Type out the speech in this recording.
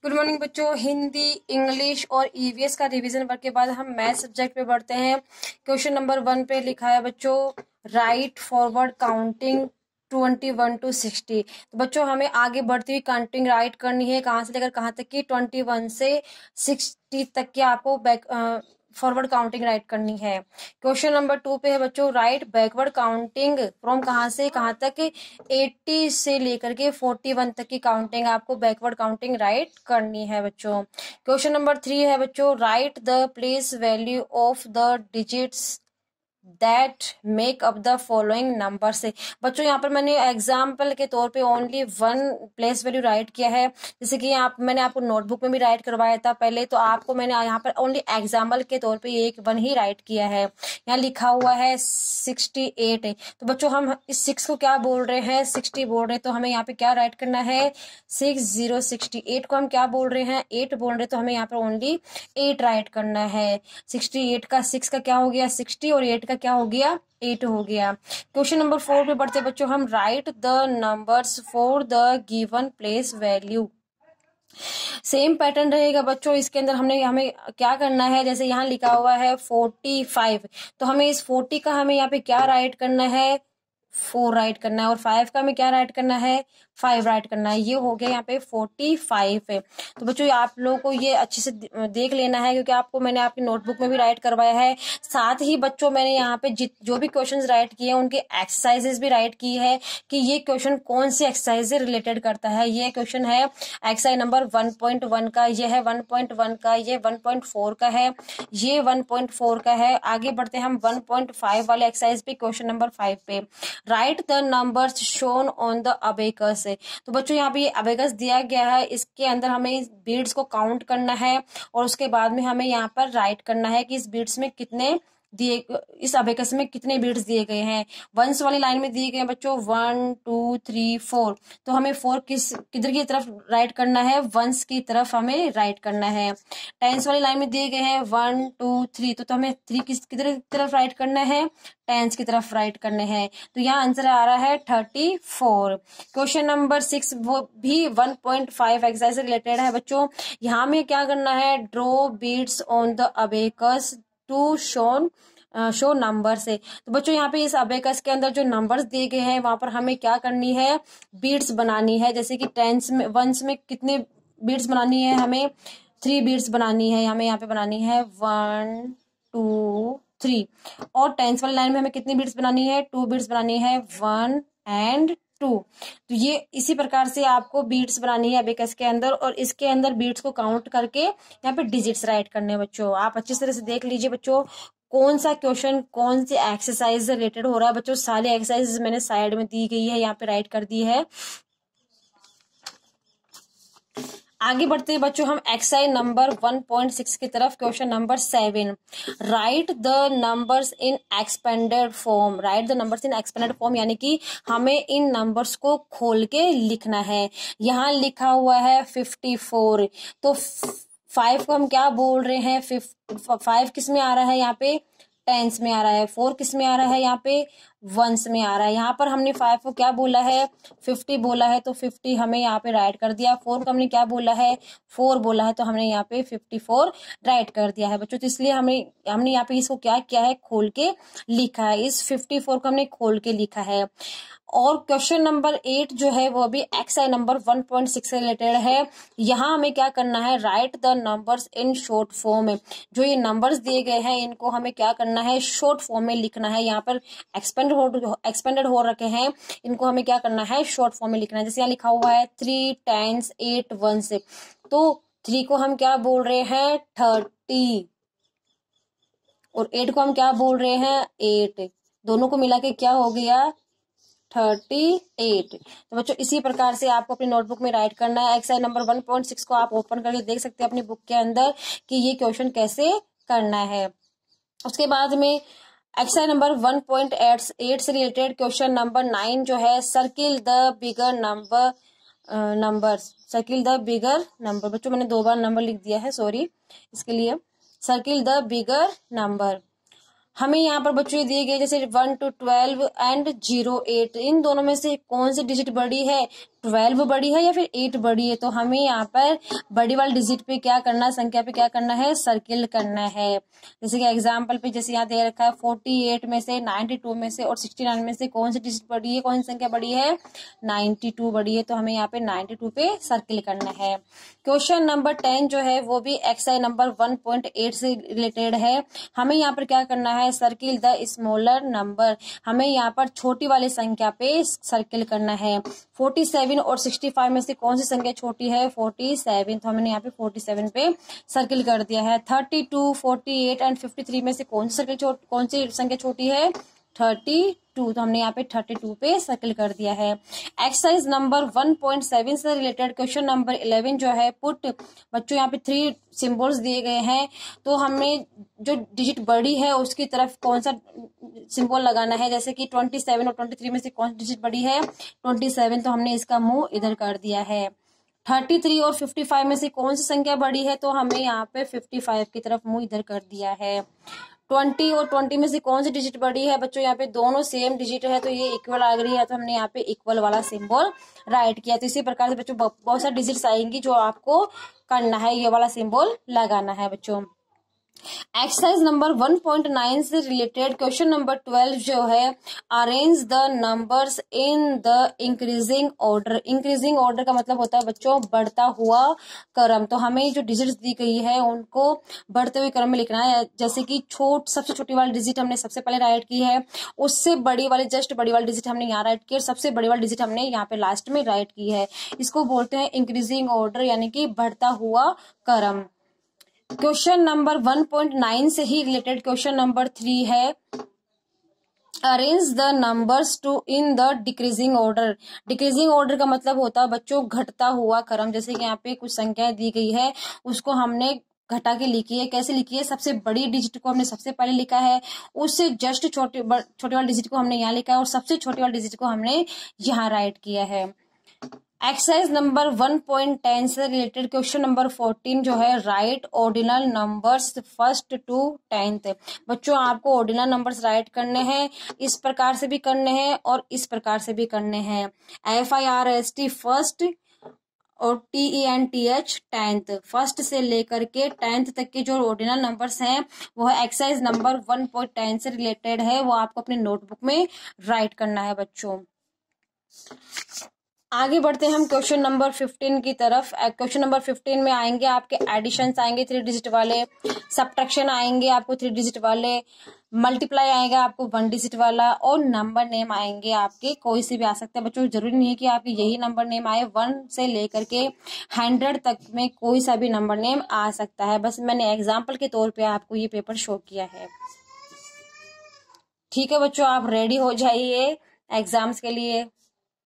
Good morning बच्चों। Hindi, English और EVS का रिवीजन वर्क के बाद हम मैथ सब्जेक्ट पे बढ़ते हैं। क्वेश्चन नंबर 1 पे लिखा है बच्चों, राइट फॉरवर्ड काउंटिंग 21 to 60। तो बच्चों हमें आगे बढ़ती हुई काउंटिंग राइट करनी है, कहाँ से लेकर कहाँ तक की, 21 से 60 तक की आपको बैक फॉरवर्ड काउंटिंग राइट करनी है। क्वेश्चन नंबर 2 पे है बच्चों, राइट बैकवर्ड काउंटिंग फ्रॉम कहाँ से कहाँ तक, 80 से लेकर के 41 तक की काउंटिंग आपको बैकवर्ड काउंटिंग राइट करनी है बच्चों। क्वेश्चन नंबर 3 है बच्चों, write the place value of the digits that make up the following number से। बच्चों यहाँ पर मैंने एग्जाम्पल के तौर पे ओनली 1 प्लेस वैल्यू राइट किया है, जैसे कि मैंने आपको नोटबुक में भी राइट करवाया था पहले, तो आपको मैंने यहाँ पर ओनली एग्जाम्पल के तौर पे एक 1 ही राइट किया है। यहाँ लिखा हुआ है 68 है, तो बच्चों हम इस 6 को क्या बोल रहे हैं, 60 बोल रहे हैं, तो हमें यहाँ पे क्या राइट करना है, 6068 को हम क्या बोल रहे हैं, 8 बोल रहे हैं, तो हमें यहाँ पर ओनली 8 राइट करना है। 68 का 6 का क्या हो गया 60 और 8 का क्या हो गया 8 हो गया। क्वेश्चन नंबर 4 पे बढ़ते बच्चों हम, write the numbers for the given place value. Same pattern रहेगा बच्चों, इसके अंदर हमें क्या करना है, जैसे यहाँ लिखा हुआ है 45, तो हमें इस 40 का हमें यहाँ पे क्या राइट करना है, 4 राइट करना है, और 5 का हमें क्या राइट करना है, 5 राइट करना है। ये हो गया यहाँ पे 45 है। तो बच्चों आप लोगों को ये अच्छे से देख लेना है, क्योंकि आपको मैंने आपकी नोटबुक में भी राइट करवाया है। साथ ही बच्चों मैंने यहाँ पे जो भी क्वेश्चंस राइट किए हैं उनके एक्सरसाइजेस भी राइट की है कि ये क्वेश्चन कौन सी एक्सरसाइज से रिलेटेड करता है। ये क्वेश्चन है एक्सरसाइज नंबर 1.1 का, ये है 1.1 का, ये 1.4 का है, ये 1.4 का है। आगे बढ़ते हैं हम 1.5 वाले एक्सरसाइज पे, क्वेश्चन नंबर 5 पे, write the numbers shown on the abacus. तो बच्चों यहाँ पे ये अबेकस दिया गया है, इसके अंदर हमें बीड्स को काउंट करना है और उसके बाद में हमें यहाँ पर राइट करना है कि इस बीड्स में कितने दिए, इस अबेकस में कितने बीड्स दिए गए हैं। वंस वाली लाइन में दिए गए हैं बच्चों 1 2 3 4, तो हमें 4 किधर की तरफ राइट करना है, वंस की तरफ हमें राइट करना है। टेंस वाली लाइन में दिए गए हैं 1 2 3, तो हमें 3 किधर की तरफ राइट करना है, टेंस की तरफ राइट करने हैं। तो यहाँ आंसर आ रहा है 34। क्वेश्चन नंबर 6 वो भी 1.5 एक्सरसाइज से रिलेटेड है बच्चों। यहाँ में क्या करना है, draw beads on the abacus to show number से। तो बच्चों यहाँ पे इस अबेकस के अंदर जो नंबर्स दिए गए हैं वहां पर हमें क्या करनी है, बीड्स बनानी है। जैसे कि टेंस में, वंस में कितने बीड्स बनानी है, हमें 3 बीड्स बनानी है, हमें यहाँ पे बनानी है 1 2 3, और टेंस वाली लाइन में हमें कितनी बीड्स बनानी है, 2 बीड्स बनानी है, 1 and 2। तो ये इसी प्रकार से आपको बीट्स बनानी है अबेकस के अंदर, और इसके अंदर बीट्स को काउंट करके यहाँ पे डिजिट्स राइट करने हैं बच्चों। आप अच्छी तरह से देख लीजिए बच्चों कौन सा क्वेश्चन कौन सी एक्सरसाइज से रिलेटेड हो रहा है। बच्चों सारी एक्सरसाइज मैंने साइड में दी गई है, यहाँ पे राइट कर दी है। आगे बढ़ते हैं बच्चों हम एक्सरसाइज नंबर 1.6 की तरफ। Question number 7, write the numbers in expanded form. Write the numbers in expanded form यानी कि हमें इन नंबर्स को खोल के लिखना है। यहाँ लिखा हुआ है 54, तो 5 को हम क्या बोल रहे हैं, 5 किस में आ रहा है, यहाँ पे टेंस में आ रहा है, 4 किस में आ रहा है, यहाँ पे वंस में आ रहा है। यहाँ पर हमने 5 को क्या बोला है, 50 बोला है, तो 50 हमें यहाँ पे राइट कर दिया। 4 को हमने क्या बोला है, 4 बोला है, तो हमने यहाँ पे 54 राइट कर दिया है बच्चों। तो इसलिए हमने यहाँ पे इसको क्या किया है, खोल के लिखा है। इस 54 को हमने खोल के लिखा है। और क्वेश्चन नंबर 8 जो है वो भी एक्सरसाइज नंबर 1.6 से रिलेटेड है। यहाँ हमें क्या करना है, write the numbers in short form में। जो ये नंबर्स दिए गए हैं इनको हमें क्या करना है, शॉर्ट फॉर्म में लिखना है। यहाँ पर एक्सपेंडेड हो रखे हैं, इनको हमें क्या करना है, शॉर्ट फॉर्म में लिखना है। जैसे यहाँ लिखा हुआ है 3 10 8 1, तो 3 को हम क्या बोल रहे हैं, 30, और 8 को हम क्या बोल रहे हैं, 8। दोनों को मिला के क्या हो गया, 38। तो बच्चों इसी प्रकार से आपको अपनी नोटबुक में राइट करना है। एक्सरसाइज नंबर 1.6 को आप ओपन करके देख सकते हैं अपनी बुक के अंदर कि ये क्वेश्चन कैसे करना है। उसके बाद में एक्सरसाइज नंबर 1.8 से रिलेटेड क्वेश्चन नंबर 9 जो है, circle the bigger number. Circle the bigger number. बच्चों मैंने 2 बार नंबर लिख दिया है, सॉरी इसके लिए। Circle the bigger number. हमें यहाँ पर बच्चों ये दिए गए जैसे 1 to 12 एंड 08, इन दोनों में से कौन सी डिजिट बड़ी है, 12 बड़ी है या फिर 8 बड़ी है, तो हमें यहाँ पर बड़ी वाले डिजिट पे क्या करना है, संख्या पे क्या करना है, सर्किल करना है। जैसे कि एग्जांपल पे जैसे यहाँ दे रखा है 48 में से, 92 में से और 69 में से कौन सी डिजिट बड़ी है, कौन सी संख्या बड़ी है, 92 बड़ी है, तो हमें यहाँ पे 92 पे सर्किल करना है। क्वेश्चन नंबर 10 जो है वो भी एक्सरसाइज नंबर 1.8 से रिलेटेड है। हमें यहाँ पर क्या करना है, सर्किल द स्मॉलर नंबर, हमें यहाँ पर छोटी वाली संख्या पे सर्किल करना है। 47 और 65 में से कौन सी संख्या छोटी है, 47, तो हमने यहाँ पे 47 पे सर्किल कर दिया है। 32, 48 एंड 53 में से कौन सी संख्या छोटी है, 32, तो हमने यहाँ पे 32 पे सर्किल कर दिया है। एक्सरसाइज नंबर 1.7 से रिलेटेड क्वेश्चन नंबर 11 जो है पुट, बच्चों यहाँ पे 3 सिंबल्स दिए गए हैं, तो हमें जो डिजिट बड़ी है उसकी तरफ कौन सा सिंबल लगाना है। जैसे कि 27 और 23 में से कौन सी डिजिट बड़ी है, 27, तो हमने इसका मुंह इधर कर दिया है। 33 और 55 में से कौन सी संख्या बड़ी है, तो हमें यहाँ पे 55 की तरफ मुंह इधर कर दिया है। 20 और 20 में से कौन सी डिजिट बड़ी है, बच्चों यहाँ पे दोनों सेम डिजिट है तो ये इक्वल आ रही है, तो हमने यहाँ पे इक्वल वाला सिंबल राइट किया। तो इसी प्रकार से बच्चों बहुत सारी डिजिट्स आएंगी जो आपको करना है, ये वाला सिंबल लगाना है बच्चों। एक्सरसाइज नंबर 1.9 से रिलेटेड क्वेश्चन नंबर 12 जो है, arrange the numbers in the increasing order. Increasing order का मतलब होता है बच्चों बढ़ता हुआ क्रम, तो हमें जो डिजिट्स दी गई है उनको बढ़ते हुए क्रम में लिखना है। जैसे कि सबसे छोटी वाली डिजिट हमने सबसे पहले राइट की है, उससे बड़ी वाली जस्ट बड़ी वाली डिजिट हमने यहाँ राइट की और सबसे बड़ी वाली डिजिट हमने यहाँ पे लास्ट में राइट की है। इसको बोलते हैं इंक्रीजिंग ऑर्डर, यानी कि बढ़ता हुआ क्रम। क्वेश्चन नंबर 1.9 से ही रिलेटेड क्वेश्चन नंबर 3 है, arrange the numbers too in the decreasing order. Decreasing order का मतलब होता है बच्चों घटता हुआ क्रम। जैसे कि यहाँ पे कुछ संख्याएं दी गई है, उसको हमने घटा के लिखी है। कैसे लिखी है, सबसे बड़ी डिजिट को हमने सबसे पहले लिखा है, उससे जस्ट छोटे वाली डिजिट को हमने यहाँ लिखा है और सबसे छोटी वाली डिजिट को हमने यहाँ राइट किया है। एक्सरसाइज नंबर 1.10 से रिलेटेड क्वेश्चन नंबर 14 जो है, write ordinal numbers first to 10th। बच्चों आपको ऑर्डिनल नंबर्स राइट करने हैं, इस प्रकार से भी करने हैं और इस प्रकार से भी करने हैं। FIRST फर्स्ट और TENTH 10th, फर्स्ट से लेकर के 10th तक के जो ऑर्डिनल नंबर्स हैं वो एक्सरसाइज नंबर 1.10 से रिलेटेड है, वो आपको अपने नोटबुक में राइट करना है बच्चों। आगे बढ़ते हैं हम क्वेश्चन नंबर 15 की तरफ। क्वेश्चन नंबर 15 में आएंगे आपके एडिशंस आएंगे 3 डिजिट वाले, सब्ट्रैक्शन आएंगे आपको 3 डिजिट वाले, मल्टीप्लाई आएगा आपको 1 डिजिट वाला और नंबर नेम आएंगे आपके कोई से भी आ सकते हैं। बच्चों जरूरी नहीं है कि आपके यही नंबर नेम आए, 1 से लेकर के 100 तक में कोई सा भी नंबर नेम आ सकता है। बस मैंने एग्जाम्पल के तौर पर आपको ये पेपर शो किया है। ठीक है बच्चों, आप रेडी हो जाइए एग्जाम्स के लिए।